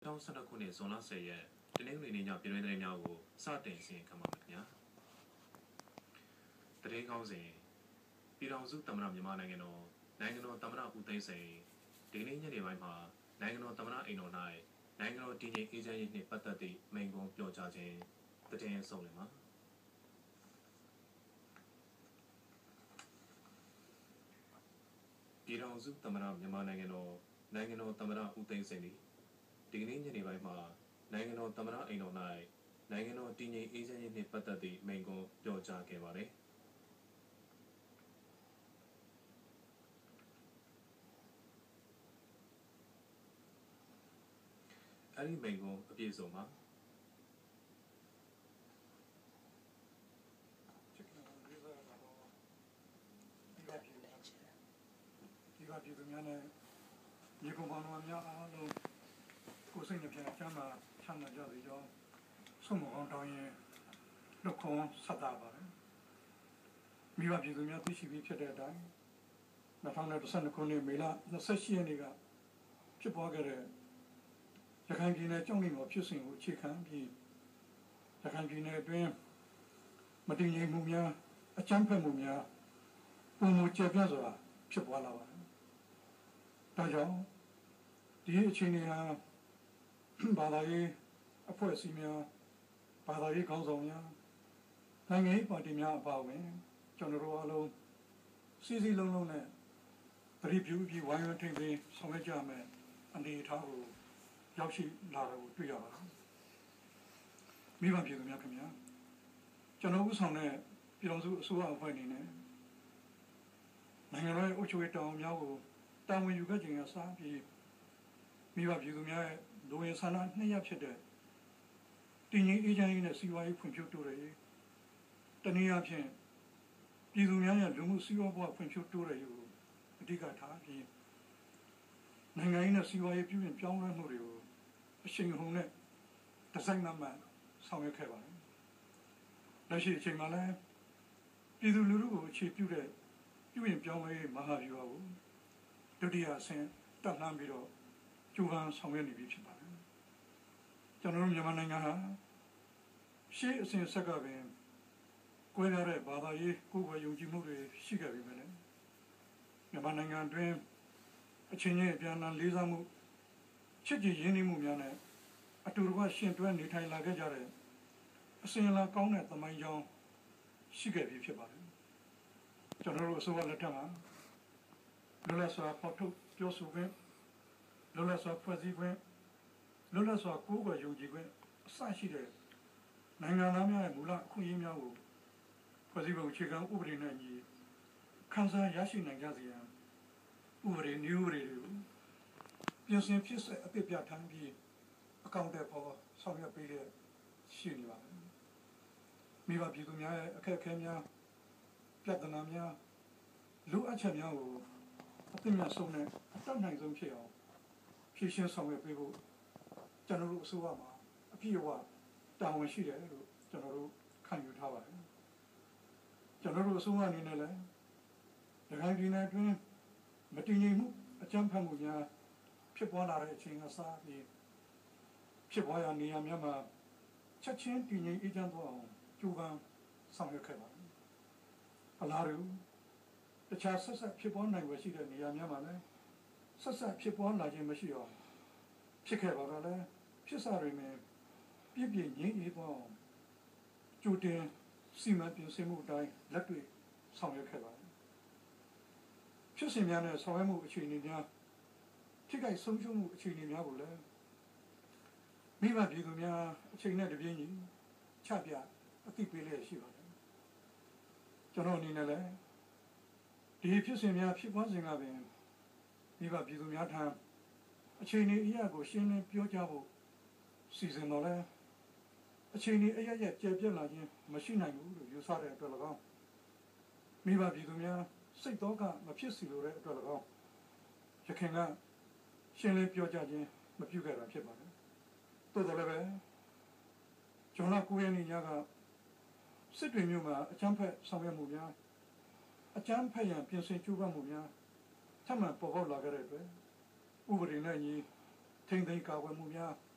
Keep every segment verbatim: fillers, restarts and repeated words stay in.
တောင်းစနခုနှစ်ဇွန်လဆယ်ရက်တနင်္ဂနွေနေ့ညပြည်တွင်းသတင်းများကိုစတင်စီရင်ခံပါမယ်ခင်ဗျာသတင်းကောင်းစဉ်ပြည်ထောင်စုသမ္မတမြန်မာနိုင်ငံတော်နိုင်ငံတော်သမ္မတဦးသိန်းစိန်ဒီနေ့ညနေပိုင်းမှာနိုင်ငံတော်သမ္မတအိမ်တော်၌နိုင်ငံတော်တည်ငြိမ်အေးချမ်းရေးနှင့်ပတ်သက်သည့်မိန့်ခွန်းပြောကြားခြင်းသတင်းဆုံးလင်မှာပြည်ထောင်စုသမ္မတမြန်မာနိုင်ငံတော်နိုင်ငံတော်သမ္မတဦးသိန်းစိန်ဒီနေ့ညနေပိုင်းမှာနိုင်ငံတော်သမ္မတအိမ်တော်၌နိုင်ငံတော်တည်ငြိမ်အေးချမ်းရေးနှင့်ပတ်သက်သည့်မိန့်ခွန်းပြောကြားခဲ့ပါတယ်အဲ့ဒီမိန့်ခွန်းအပြည့်စုံမှာဒီကပြည်သူများနဲ့မြေကုန်ပေါင်းတော်များအားလုံးကိုယ်စိတ်နှပြချမ်းသာချမ်းသာကြစေကြောင်းဆုမကောင်းတောင်းရင်နှုတ်ခွန်းဆက်တာပါတယ်မိဘပြည်သူများသိရှိပြီးဖြစ်တဲ့အတိုင်း၂၀၁၂ခုနှစ်မေလ၂၈ရက်နေ့ကဖြစ်ပွားခဲ့တဲ့ရခိုင်ပြည်နယ်ကြောက်နေတော်ဖြစ်စဉ်ကိုအခြေခံပြီးရခိုင်ပြည်နယ်အတွင်းမတည်ငြိမ်မှုများအကြမ်းဖက်မှုများပုံမူကျပြန့်စွာဖြစ်ပွားလာပါတယ်။ဒါကြောင့်ဒီအခြေအနေဟာဘာသာရေးအဖွဲ့အစည်းများဘာသာရေးခေါင်းဆောင်များနိုင်ငံရေးပါတီများအပါအဝင်ကျွန်တော်တို့အားလုံးစီစီလုံးလုံးနဲ့တတိပြုပြီးဝိုင်းဝန်းထိန်းသိမ်းဆောင်ရွက်ကြမယ်အနေအထားကိုရောက်ရှိလာတာကိုတွေ့ရပါတယ်။မိဘပြည်သူများခင်ဗျာကျွန်တော်ဥဆောင်တဲ့ပြည်တော်စုအစိုးရအဖွဲ့အနေနဲ့နိုင်ငံတော်ရဲ့အုပ်ချုပ်ရေးတောင်းများကိုတာဝန်ယူခဲ့ခြင်းအစားပြီးမိဘပြည်သူများရဲ့လူဝင်ဆန္ဒနှစ်ရပ်ဖြစ်တဲ့တည်ငြိမ်အေးချမ်းရေးနဲ့စီးပွားရေးဖွံ့ဖြိုးတိုးတက်ရေးတနည်းအားဖြင့်ပြည်သူများရဲ့လူမှုစီးပွားဘဝဖွံ့ဖြိုးတိုးတက်ရေးကိုအဓိကထားပြီးနိုင်ငံရေးနဲ့စီးပွားရေးပြုပြင်ပြောင်းလဲမှုတွေကိုအရှိန်အဟုန်နဲ့ဒီဇိုင်းမှမှဆောင်ရွက်ခဲ့ပါတယ်။လက်ရှိအချိန်မှာလည်းပြည်သူလူထုကိုအခြေပြုတဲ့ပြုပြင်ပြောင်းလဲရေးမဟာဗျူဟာကိုဒုတိယအဆင့်တက်လှမ်းပြီးတော့ကျူဟန်ဆောင်ရွက်နေပြီဖြစ်ပါတယ်။ကျွန်တော်တို့မြန်မာနိုင်ငံဟာရှေ့အစဉ်ဆက်ကပင်ကွဲပြားတဲ့ဘာသာရေးကိုယ်ဝယ်ယုံကြည်မှုတွေရှိခဲ့ပြီမယ်။မြန်မာနိုင်ငံအတွင်းအချင်းချင်းပြန်လာလေးစားမှုချစ်ကြည်ရင်းနှီးမှုများနဲ့အတူတကွရှင်တွဲနေထိုင်လာခဲ့ကြတဲ့အစဉ်အလာကောင်းတဲ့သမိုင်းကြောင်းရှိခဲ့ပြီဖြစ်ပါတယ်။ကျွန်တော်တို့အစိုးရလက်ထက်မှာလွတ်လပ်စွာဖော်ထုတ်ပြောဆိုခွင့်လွတ်လပ်စွာဖွဲ့စည်းခွင့်လွတ်လပ်စွာကိုယ်ဝယ်ယုံကြည်ခွင့်အစရှိတဲ့နိုင်ငံသားများရဲ့မူလအခွင့်အရေးများကိုဖွဲ့စည်းပုံအခြေခံဥပဒေနဲ့ညီခံစားရရှိနိုင်ကြစေရန်ဥပဒေနည်းဥပဒေတွေကိုပြင်ဆင်ဖြစ်စေအပြည့်ပြထမ်းပြီးအကောင့်တွေပေါ်ဆောင်ရွက်ပေးရရှိနေပါတယ်မိဘပြည်သူများရဲ့အခက်အခဲများပြဿနာများလူအပ်ချက်များကိုအသိဉာဏ်ဆုံးနဲ့အတတ်နိုင်ဆုံးဖြစ်အောင်ဖြည့်ရှင်းဆောင်ရွက်ပေးဖို့ကျွန်တော်တို့အစိုးရမှာအပြည့်အဝတာဝန်ရှိတယ်လို့ကျွန်တော်တို့ခံယူထားပါတယ်ကျွန်တော်တို့အစိုးရအနေနဲ့လည်းရခိုင်ပြည်နယ်အတွင်းမတည်ငြိမ်မှုအကြမ်းဖက်မှုများဖြစ်ပွားလာတဲ့အချိန်ကစပြီးဖြစ်ပွားရာနေရာများမှာချက်ချင်းတည်ငြိမ်အေးချမ်းသွားအောင်ကြိုးပမ်းဆောင်ရွက်ခဲ့ပါတယ်အလားတူတခြားဆက်ဆက်ဖြစ်ပွားနိုင်ွယ်ရှိတဲ့နေရာများမှာလည်းဆက်ဆက်ဖြစ်ပွားလာခြင်းမရှိအောင်ဖြစ်ခဲ့ပါတော့လဲဖြစ်စားရမယ်ပြည့်ပြည့်ငြိမ်းအေးသွားအောင်ကြိုတင်စီမံပြင်ဆင်မှုအတိုင်းလက်တွေ့ဆောင်ရွက်ခဲ့ပါတယ်ဖြစ်စဉ်များနဲ့ဆောင်ရွက်မှုအခြေအနေများထိခိုက်ဆုံးရှုံးမှုအခြေအနေများကိုလည်းမိဘပြည်သူများအချိန်နဲ့တပြေးညီချပြအသိပေးလျက်ရှိပါတယ်ကျွန်တော်အနေနဲ့လည်းဒီဖြစ်စဉ်များဖြစ်ပွားစဉ်ကပင်မိဘပြည်သူများထံအချိန်နဲ့အရာကိုရှင်းလင်းပြောကြားဖို့စီစဉ်တော်လဲအချိန်နဲ့အရာရဲ့ကျေပြတ်လာခြင်းမရှိနိုင်ဘူးလို့ယူဆတဲ့အတွက်၎င်းမိဘပြည်သူများစိတ်တော့ကမဖြစ်စီလိုတဲ့အတွက်၎င်းရခင်ကရှင်းလင်းပြောကြားခြင်းမပြုခဲ့တာဖြစ်ပါတယ်တိုးတော်လည်းပဲကျွန်တော်ကိုယ်ရင်းညကစစ်တွေမျိုးမှာအချမ်းဖက်ဆောင်ရွက်မှုများအချမ်းဖက်ရန်ပြင်ဆင်ကြိုးပမ်းမှုများထပ်မံပေါ်ပေါက်လာခဲ့တဲ့အတွက်ဥပဒေနဲ့ညီထိန်းသိမ်းကာကွယ်မှုများ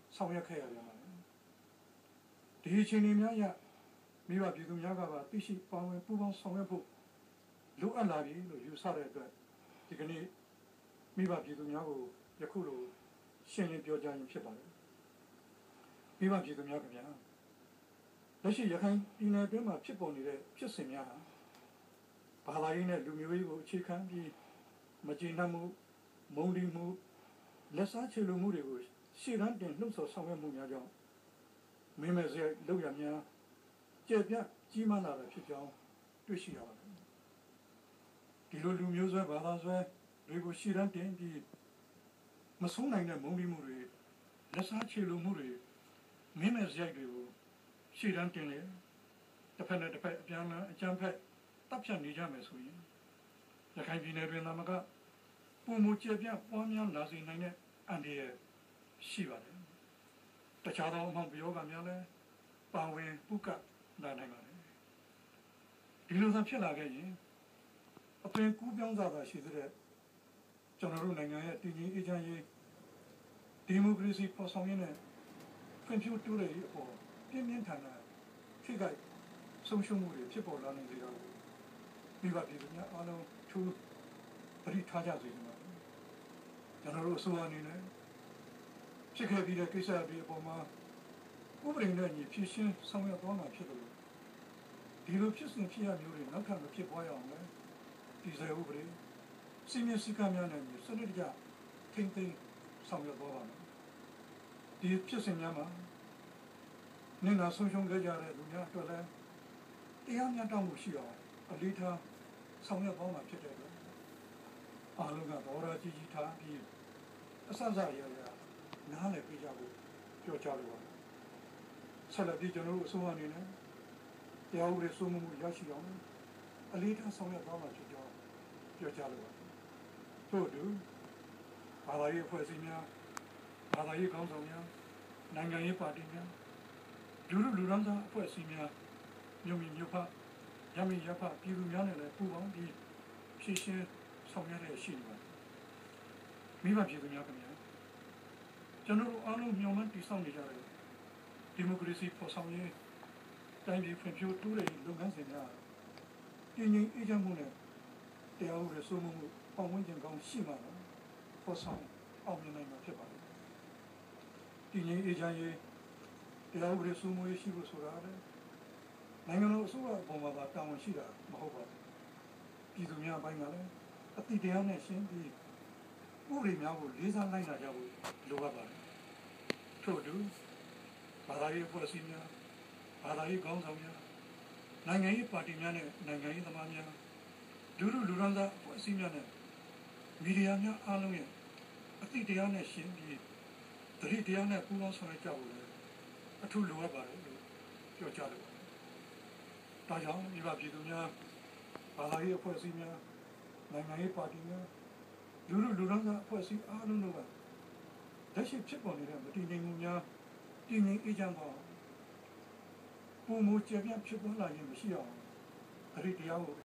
ဆောင်ရွက်ခဲ့ရပြန်ပါတယ်ဒီအချိန်တွေများရမိဘပြည်သူများကပါသိရှိပါဝင်ပူးပေါင်းဆောင်ရွက်ဖို့လိုအပ်လာပြီလို့ယူဆတဲ့အတွက်ဒီကနေ့မိဘပြည်သူများကိုယခုလိုရှင်းလင်းပြောကြားရင်းဖြစ်ပါတယ်မိဘပြည်သူများခင်ဗျာလက်ရှိရခိုင်ပြည်နယ်အတွင်းမှာဖြစ်ပေါ်နေတဲ့ဖြစ်စဉ်များဟာဘာသာရေးနဲ့လူမျိုးရေးကိုအခြေခံပြီးမကျေနပ်မှုမုန်းတီးမှုလက်စားချေလိုမှုတွေကိုရှေ့တန်းတင်လှုပ်ဆော်ဆောင်ရွက်မှုများကြောင့်မင်းမဲ့စရိုက်လောက်ရများကျေပြန့်ကြီးမားလာတာဖြစ်ကြောင်းတွေ့ရှိရပါတယ်ဒီလိုလူမျိုးဆွဲဘာသာဆွဲတွေကိုရှေ့တန်းတင်ပြီးမဆုံးနိုင်တဲ့မုန်းတီးမှုတွေလက်စားချေလိုမှုတွေမင်းမဲ့စရိုက်တွေကိုရှေ့တန်းတင်လေတစ်ဖက်နဲ့တစ်ဖက်အပြန်အလှန်အကြမ်းဖက်တပ်ဖြတ်နေကြမယ်ဆိုရင်ရခိုင်ပြည်နယ်တွင်သာမကပုံမူကျေပြန့်ပွားများလာစေနိုင်တဲ့အန္တရာယ်ရှိပါတယ်တခြားသောအမှောင်ပြောကများလည်းပါဝင်ပုကလာနိုင်ပါတယ်ဒီလိုသာဖြစ်လာခဲ့ရင်အသွင်ကူးပြောင်းစားတာရှိတဲ့ကျွန်တော်တို့နိုင်ငံရဲ့တည်ငြိမ်အေးချမ်းရေးဒီမိုကရေစီပေါ်ဆောင်ရေးနဲ့ဖွံ့ဖြိုးတိုးတက်ရေးအပေါ်ပြင်းပြင်းထန်ထန်ထိခိုက်ဆုံးရှုံးမှုတွေဖြစ်ပေါ်လာနိုင်ကြတာကိုမိဘပြည်သူများအားလုံးထူးပရိထားကြစေချင်ပါတယ်ကျွန်တော်တို့အစိုးရအနေနဲ့ဖြစ်ခဲ့ပြီးတဲ့ကိစ္စတွေအပေါ်မှာဥပဒေနဲ့ညီဖြည့်ရှင်းဆောင်ရွက်သွားမှာဖြစ်တယ်လို့ဒီလိုဖြစ်စဉ်ဖြစ်ရမျိုးတွေနောက်ထပ်မဖြစ်ပွားရအောင်လဲဒီစေဥပဒေစီမံစည်းကမ်းများနဲ့ညီစနစ်တကျထိန်းသိမ်းဆောင်ရွက်သွားပါမယ်ဒီဖြစ်စဉ်များမှာနေနာဆုံးရှုံးခဲ့ကြတဲ့လူများအတွက်လည်းတရားမျှတမှုရှိအောင်အလေးထားဆောင်ရွက်သွားမှာဖြစ်တဲ့အတွက်အားလုံးကဘောရာကြီးကြီးထားပြီးအဆအဆရရနားလည်ပြကြဖို့ပြောကြလိုပါတယ်ဆက်လက်ပြီးကျွန်တော်တို့အစိုးရအနေနဲ့တရားဥပဒေစိုးမိုးမှုရရှိအောင်အလေးထားဆောင်ရွက်သွားမှာဖြစ်ကြောင်းပြောကြလိုပါတယ်ထို့အတူဘာသာရေးအဖွဲ့အစည်းများဘာသာရေးခေါင်းဆောင်များနိုင်ငံရေးပါတီများလူလူလူရန်သားအဖွဲ့အစည်းများမြို့မြမြို့ဖရမင်းရဖပြည်သူများနဲ့လည်းပူးပေါင်းပြီးဖြည့်ရှင်းဆောင်ရွက်ရရှိနေပါတယ်မိဘပြည်သူများခင်ဗျာကျွန်တော်တို့အားလုံးမျှော်မှန်းတည်ဆောက်နေကြတဲ့ဒီမိုကရေစီပေါ်ဆောင်ရေးတိုင်းပြည်ဖွံ့ဖြိုးတိုးတက်ရေးလုပ်ငန်းစဉ်များတည်ငြိမ်အေးချမ်းမှုနဲ့တရားဥပဒေစိုးမိုးမှုပတ်ဝန်းကျင်ကောင်းရှိမှတော့ပေါ်ဆောင်အောင်မြင်နိုင်မှာဖြစ်ပါတယ်တည်ငြိမ်အေးချမ်းရေးတရားဥပဒေစိုးမိုးရေးရှိဖို့ဆိုတာလည်းနိုင်ငံတော်အစိုးရအပေါ်မှာပါတာဝန်ရှိတာမဟုတ်ပါဘူးပြည်သူများအပိုင်းကလည်းအတိတရားနဲ့ရှင်းပြီးဥပဒေများကိုလေးစားလိုက်နာကြဖို့လိုအပ်ပါတယ်ထို့အတူဘာသာရေးအဖွဲ့အစည်းများဘာသာရေးခေါင်းဆောင်များနိုင်ငံရေးပါတီများနဲ့နိုင်ငံရေးသမားများလူလူလူရန်သားအဖွဲ့အစည်းများနဲ့မီဒီယာများအားလုံးရဲ့အတိတရားနဲ့ရှင်းပြီးတတိတရားနဲ့ပူးပေါင်းဆောင်ရွက်ကြဖို့လည်းအထူးလိုအပ်ပါတယ်လို့ပြောကြားလိုပါတယ်။ဒါကြောင့်မိဘပြည်သူများဘာသာရေးအဖွဲ့အစည်းများနိုင်ငံရေးပါတီများလူလူလူရန်သားအဖွဲ့အစည်းအားလုံးတို့ကလက်ရှိဖြစ်ပေါ်နေတဲ့မတည်ငြိမ်မှုများတည်ငြိမ်အေးချမ်းသောပုံမူကျေပြန့်ဖြစ်ပေါ်လာခြင်းမရှိအောင်တတိတရားကို